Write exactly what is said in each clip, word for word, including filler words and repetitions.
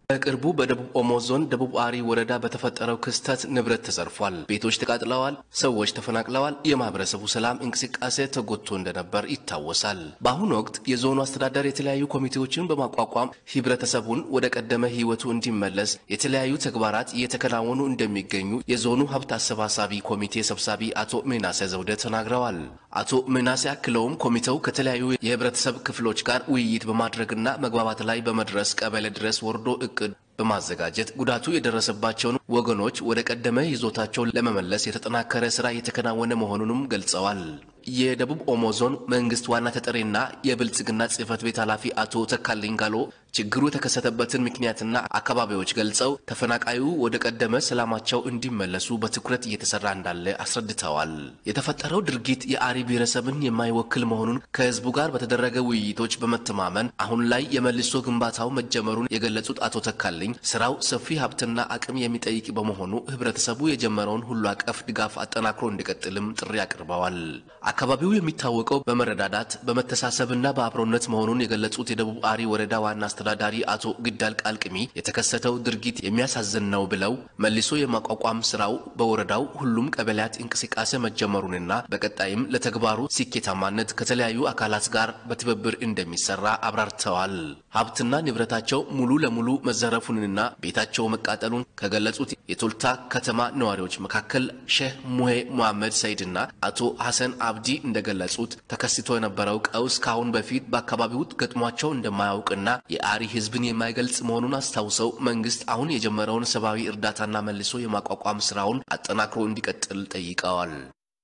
በቅርቡ በደቡብ ኦሞ ዞን ደቡብ አሪ ወረዳ በተፈጠረው ክስተት ንብረት ተዘርፏል፣ ቤቶች ተቃጥለዋል፣ ሰዎች ተፈናቅለዋል፣ የማህበረሰቡ ሰላም እንቅስቃሴ ተጎድቶ እንደነበር ይታወሳል። በአሁኑ ወቅት የዞኑ አስተዳደር የተለያዩ ኮሚቴዎችን በማቋቋም ህብረተሰቡን ወደ ቀደመ ህይወቱ እንዲመለስ የተለያዩ ተግባራት እየተከናወኑ እንደሚገኙ የዞኑ ሀብት አሰባሳቢ ኮሚቴ ሰብሳቢ አቶ ሜናሴ ዘውዴ ተናግረዋል። አቶ ሜናሴ አክለውም ኮሚቴው ከተለያዩ የህብረተሰብ ክፍሎች ጋር ውይይት በማድረግና መግባባት ላይ በመድረስ ቀበሌ ድረስ ወርዶ እቅድ በማዘጋጀት ጉዳቱ የደረሰባቸውን ወገኖች ወደ ቀደመ ይዞታቸው ለመመለስ የተጠናከረ ስራ እየተከናወነ መሆኑንም ገልጸዋል። የደቡብ ኦሞ ዞን መንግስት ዋና ተጠሪና የብልጽግና ጽህፈት ቤት ኃላፊ አቶ ተካልኝ ጋሎ ችግሩ የተከሰተበትን ምክንያትና አካባቢዎች ገልጸው ተፈናቃዩ ወደ ቀደመ ሰላማቸው እንዲመለሱ በትኩረት እየተሰራ እንዳለ አስረድተዋል። የተፈጠረው ድርጊት የአሪ ብሔረሰብን የማይወክል መሆኑን ከህዝቡ ጋር በተደረገ ውይይቶች በመተማመን አሁን ላይ የመልሶ ግንባታው መጀመሩን የገለጹት አቶ ተካልኝ ስራው ሰፊ ሀብትና አቅም የሚጠይቅ በመሆኑ ህብረተሰቡ የጀመረውን ሁሉ አቀፍ ድጋፍ አጠናክሮ እንዲቀጥልም ጥሪ አቅርበዋል። አካባቢው የሚታወቀው በመረዳዳት በመተሳሰብና በአብሮነት መሆኑን የገለጹት የደቡብ አሪ ወረዳ ዋና አስተዳዳሪ አቶ ግዳል ቃልቅሚ የተከሰተው ድርጊት የሚያሳዝን ነው ብለው መልሶ የማቋቋም ስራው በወረዳው ሁሉም ቀበሌያት እንቅስቃሴ መጀመሩንና በቀጣይም ለተግባሩ ስኬታማነት ከተለያዩ አካላት ጋር በትብብር እንደሚሰራ አብራርተዋል። ሀብትና ንብረታቸው ሙሉ ለሙሉ መዘረፉንና ቤታቸው መቃጠሉን ከገለጹት የቶልታ ከተማ ነዋሪዎች መካከል ሼህ ሙሄ መሐመድ ሰይድና አቶ ሐሰን አብዲ እንደገለጹት ተከስቶ የነበረው ቀውስ ካሁን በፊት በአካባቢው ገጥሟቸው እንደማያውቅና የአሪ ህዝብን የማይገልጽ መሆኑን አስታውሰው መንግስት አሁን የጀመረውን ሰብአዊ እርዳታና መልሶ የማቋቋም ስራውን አጠናክሮ እንዲቀጥል ጠይቀዋል።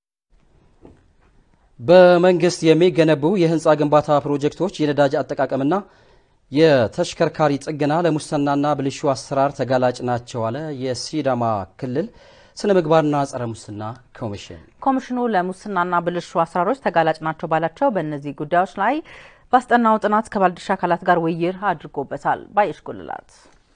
በመንግስት የሚገነቡ የህንጻ ግንባታ ፕሮጀክቶች የነዳጅ አጠቃቀምና የተሽከርካሪ ጥገና ለሙስናና ብልሹ አሰራር ተጋላጭ ናቸው አለ የሲዳማ ክልል ስነ ምግባርና ጸረ ሙስና ኮሚሽን። ኮሚሽኑ ለሙስናና ብልሹ አሰራሮች ተጋላጭ ናቸው ባላቸው በእነዚህ ጉዳዮች ላይ ባስጠናው ጥናት ከባለድርሻ አካላት ጋር ውይይት አድርጎበታል። ባይሽ ጉልላት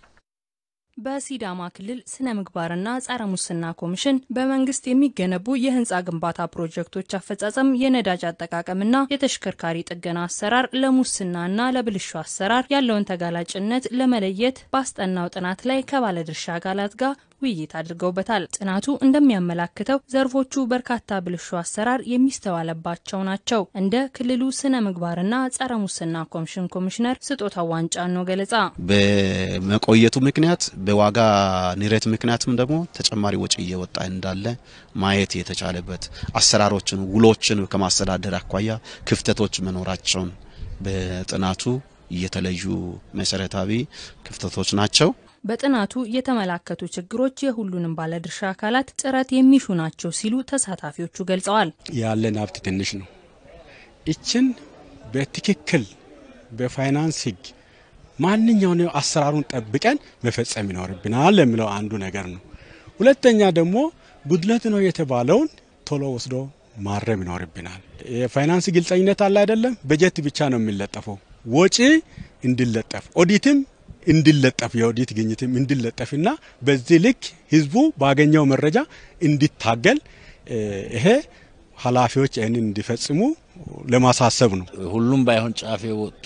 በሲዳማ ክልል ስነ ምግባርና ጸረ ሙስና ኮሚሽን በመንግስት የሚገነቡ የህንጻ ግንባታ ፕሮጀክቶች አፈጻጸም የነዳጅ አጠቃቀምና የተሽከርካሪ ጥገና አሰራር ለሙስናና ለብልሹ አሰራር ያለውን ተጋላጭነት ለመለየት ባስጠናው ጥናት ላይ ከባለድርሻ አካላት ጋር ውይይት አድርገውበታል። ጥናቱ እንደሚያመላክተው ዘርፎቹ በርካታ ብልሹ አሰራር የሚስተዋለባቸው ናቸው። እንደ ክልሉ ስነ ምግባርና ጸረ ሙስና ኮሚሽን ኮሚሽነር ስጦታው ዋንጫኖ ገለጻ በመቆየቱ ምክንያት በዋጋ ንረት ምክንያትም ደግሞ ተጨማሪ ወጪ እየወጣ እንዳለ ማየት የተቻለበት አሰራሮችን ውሎችን ከማስተዳደር አኳያ ክፍተቶች መኖራቸውን በጥናቱ የተለዩ መሰረታዊ ክፍተቶች ናቸው። በጥናቱ የተመላከቱ ችግሮች የሁሉንም ባለድርሻ አካላት ጥረት የሚሹ ናቸው ሲሉ ተሳታፊዎቹ ገልጸዋል። ያለን ሀብት ትንሽ ነው። እችን በትክክል በፋይናንስ ህግ ማንኛውንም አሰራሩን ጠብቀን መፈጸም ይኖርብናል የሚለው አንዱ ነገር ነው። ሁለተኛ ደግሞ ጉድለት ነው የተባለውን ቶሎ ወስዶ ማረም ይኖርብናል። የፋይናንስ ግልጽነት አለ አይደለም፣ በጀት ብቻ ነው የሚለጠፈው። ወጪ እንዲለጠፍ ኦዲትም እንዲለጠፍ የኦዲት ግኝትም እንዲለጠፍና በዚህ ልክ ህዝቡ ባገኘው መረጃ እንዲታገል ይሄ ኃላፊዎች እነን እንዲፈጽሙ ለማሳሰብ ነው። ሁሉም ባይሆን ጫፍ የወጡ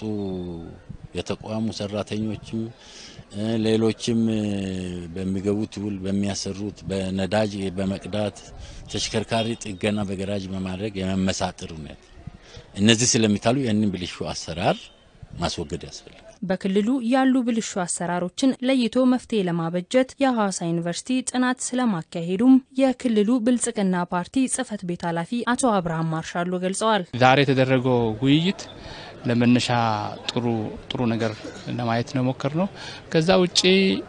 የተቋሙ ሰራተኞችም ሌሎችም በሚገቡት ውል በሚያሰሩት በነዳጅ በመቅዳት ተሽከርካሪ ጥገና በገራጅ በማድረግ የመመሳጠር ነው። እነዚህ ስለሚታሉ ያንን ብልሹ አሰራር ማስወገድ ያስፈልጋል። በክልሉ ያሉ ብልሹ አሰራሮችን ለይቶ መፍትሄ ለማበጀት የሐዋሳ ዩኒቨርሲቲ ጥናት ስለማካሄዱም የክልሉ ብልጽግና ፓርቲ ጽህፈት ቤት ኃላፊ አቶ አብርሃም ማርሻሎ ገልጸዋል። ዛሬ የተደረገው ውይይት ለመነሻ ጥሩ ጥሩ ነገር ለማየት ነው ሞከርነው። ከዛ ውጪ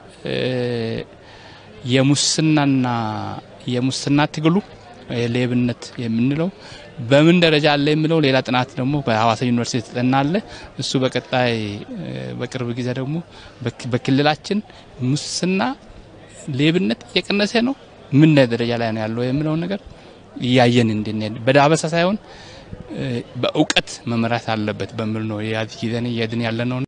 የሙስናና የሙስና ትግሉ ሌብነት የምንለው በምን ደረጃ አለ የሚለው ሌላ ጥናት ደግሞ በሐዋሳ ዩኒቨርሲቲ ተጠናለ። እሱ በቀጣይ በቅርብ ጊዜ ደግሞ በክልላችን ሙስና ሌብነት እየቀነሰ ነው ምን ደረጃ ላይ ነው ያለው የሚለው ነገር ያየን እንድንሄድ በዳበሳ ሳይሆን በእውቀት መመራት አለበት በሚል ነው ያዚህ ጊዜ ያድን ያለ ነው።